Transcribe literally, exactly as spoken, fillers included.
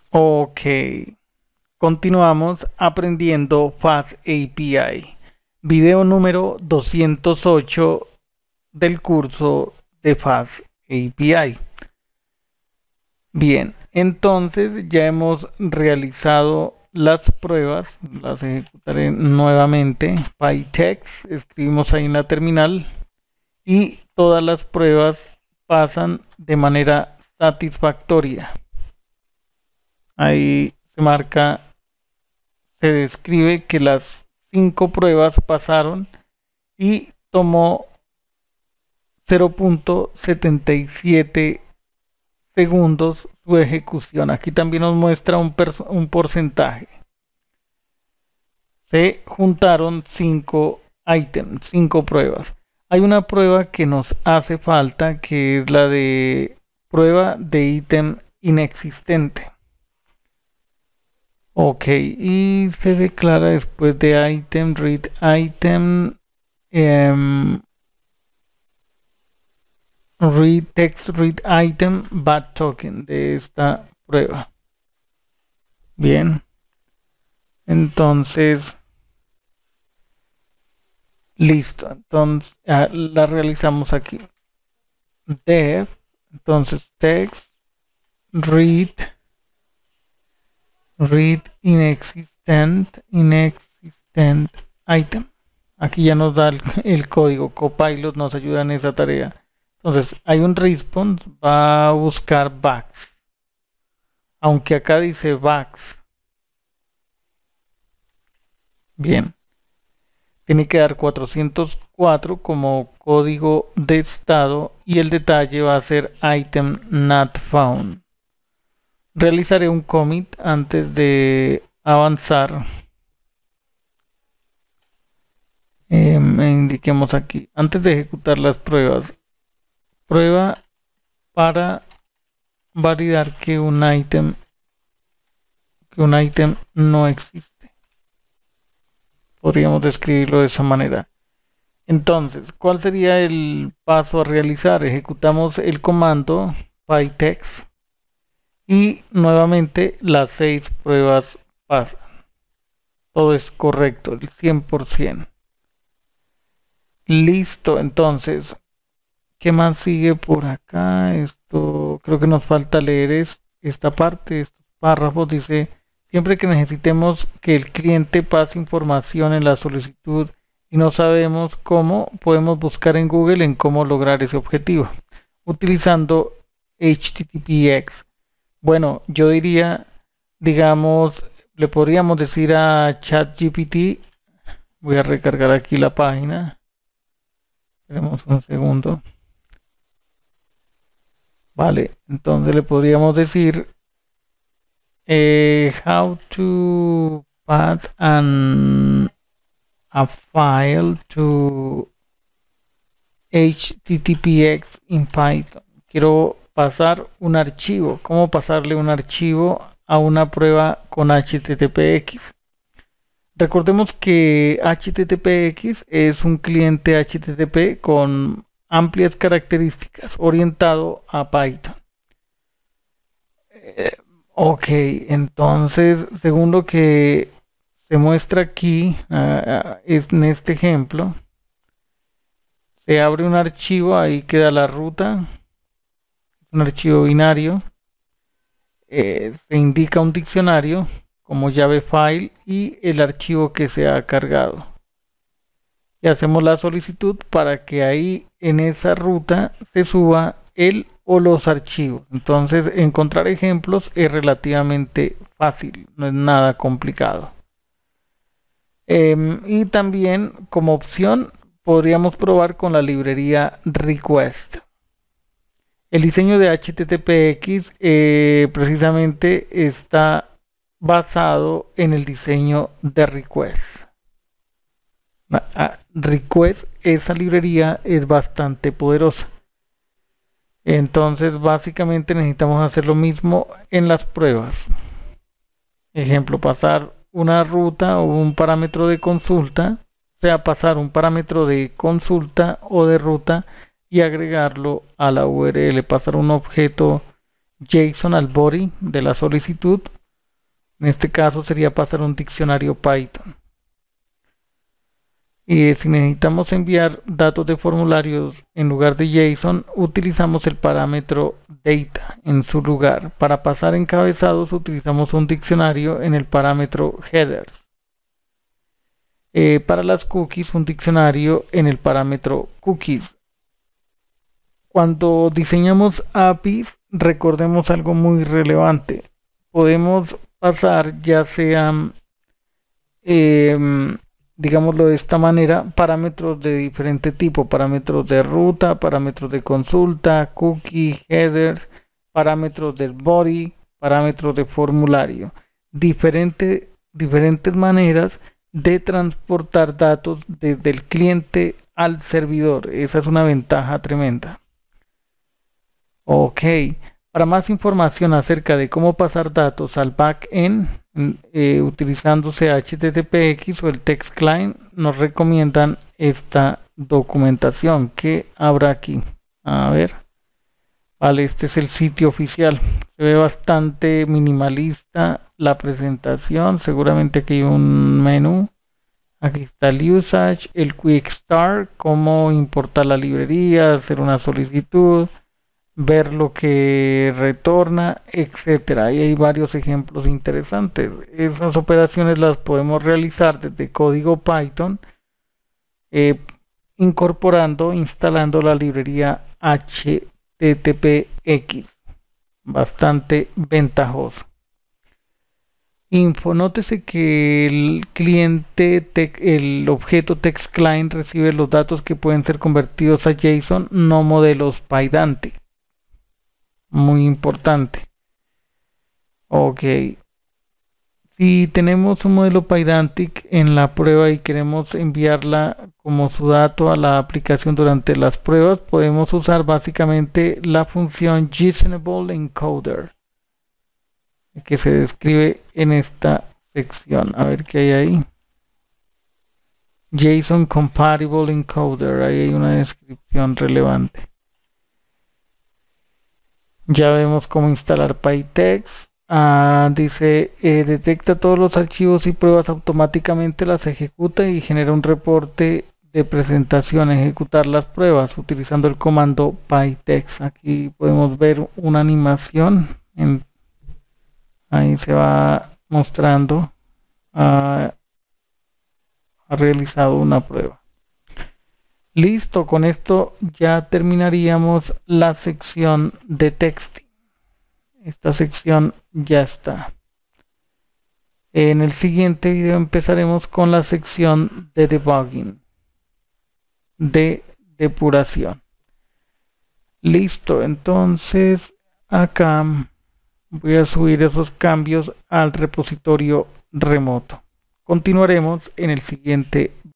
Ok, continuamos aprendiendo Fast A P I. Video número doscientos ocho del curso de Fast A P I. Bien, entonces ya hemos realizado las pruebas, las ejecutaré nuevamente. PyText, escribimos ahí en la terminal y todas las pruebas pasan de manera satisfactoria. Ahí se marca, se describe que las cinco pruebas pasaron y tomó cero punto setenta y siete segundos su ejecución. Aquí también nos muestra un, un porcentaje. Se juntaron cinco ítems, cinco pruebas. Hay una prueba que nos hace falta, que es la de prueba de ítem inexistente. Ok, y se declara después de item, read item, um, read text, read item, bad token de esta prueba. Bien, entonces, listo, entonces ah, la realizamos aquí. Def, entonces text, read, read inexistent, inexistent item. Aquí ya nos da el, el código. Copilot nos ayuda en esa tarea. Entonces hay un response, va a buscar bugs, aunque acá dice bugs. Bien, tiene que dar cuatrocientos cuatro como código de estado y el detalle va a ser item not found. Realizaré un commit antes de avanzar. Eh, indiquemos aquí, antes de ejecutar las pruebas, prueba para validar que un ítem que un ítem no existe. Podríamos describirlo de esa manera. Entonces, ¿cuál sería el paso a realizar? Ejecutamos el comando pytext y nuevamente las seis pruebas pasan. Todo es correcto, el cien por ciento. Listo, entonces, ¿qué más sigue por acá? Esto, creo que nos falta leer es, esta parte, estos párrafos. Dice, siempre que necesitemos que el cliente pase información en la solicitud y no sabemos cómo, podemos buscar en Google en cómo lograr ese objetivo, utilizando H T T P X. Bueno, yo diría, digamos, le podríamos decir a ChatGPT, voy a recargar aquí la página, esperemos un segundo. Vale, entonces le podríamos decir eh, how to pass an, a file to H T T P X in Python. Quiero pasar un archivo. ¿Cómo pasarle un archivo a una prueba con H T T P X? Recordemos que H T T P X es un cliente H T T P con amplias características orientado a Python. Eh, ok, entonces, según lo que se muestra aquí, uh, en este ejemplo, se abre un archivo, ahí queda la ruta, un archivo binario, eh, se indica un diccionario como llave file y el archivo que se ha cargado. Y hacemos la solicitud para que ahí en esa ruta se suba el o los archivos. Entonces encontrar ejemplos es relativamente fácil, no es nada complicado. Eh, y también como opción podríamos probar con la librería request. El diseño de H T T P X eh, precisamente está basado en el diseño de request. Request, esa librería es bastante poderosa. Entonces básicamente necesitamos hacer lo mismo en las pruebas. Ejemplo, pasar una ruta o un parámetro de consulta, sea pasar un parámetro de consulta o de ruta y agregarlo a la U R L, pasar un objeto JSON al body de la solicitud En este caso sería pasar un diccionario Python. Y si necesitamos enviar datos de formularios en lugar de JSON, utilizamos el parámetro data en su lugar. Para pasar encabezados utilizamos un diccionario en el parámetro headers. Eh, para las cookies, un diccionario en el parámetro cookies. Cuando diseñamos A P Is, recordemos algo muy relevante. Podemos pasar ya sea, eh, digámoslo de esta manera, parámetros de diferente tipo, parámetros de ruta, parámetros de consulta, cookie, header, parámetros del body, parámetros de formulario. Diferente, diferentes maneras de transportar datos desde el cliente al servidor. Esa es una ventaja tremenda. Ok, para más información acerca de cómo pasar datos al backend eh, utilizándose H T T P X o el Text Client, nos recomiendan esta documentación que habrá aquí. A ver, vale, este es el sitio oficial. Se ve bastante minimalista la presentación. Seguramente aquí hay un menú. Aquí está el usage, el quick start, cómo importar la librería, hacer una solicitud, ver lo que retorna, etcétera. Y hay varios ejemplos interesantes. Esas operaciones las podemos realizar desde código Python, eh, incorporando, instalando la librería H T T P X. Bastante ventajoso. Info, nótese que el cliente, te, el objeto text client recibe los datos que pueden ser convertidos a JSON, no modelos Pydantic. Muy importante. Ok. Si tenemos un modelo Pydantic en la prueba y queremos enviarla como su dato a la aplicación durante las pruebas, podemos usar básicamente la función JSONableEncoder, que se describe en esta sección. A ver qué hay ahí. JSON Compatible Encoder. Ahí hay una descripción relevante. Ya vemos cómo instalar PyText. Ah, dice, eh, detecta todos los archivos y pruebas automáticamente, las ejecuta y genera un reporte de presentación. Ejecutar las pruebas utilizando el comando PyText. Aquí podemos ver una animación. En, ahí se va mostrando. Ah, ha realizado una prueba. Listo, con esto ya terminaríamos la sección de texting. Esta sección ya está. En el siguiente video empezaremos con la sección de debugging, de depuración. Listo, entonces acá voy a subir esos cambios al repositorio remoto. Continuaremos en el siguiente video.